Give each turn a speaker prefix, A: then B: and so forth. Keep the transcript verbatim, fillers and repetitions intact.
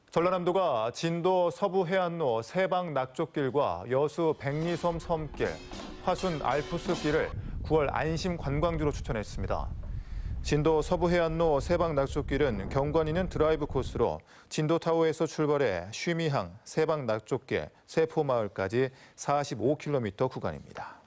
A: 전라남도가 진도 서부 해안로 세방 낙조길과 여수 백리섬 섬길, 화순 알프스길을 구월 안심 관광지로 추천했습니다. 진도 서부 해안로 세방 낙조길은 경관 있는 드라이브 코스로 진도타워에서 출발해 쉬미항, 세방 낙조길, 세포마을까지 사십오 킬로미터 구간입니다.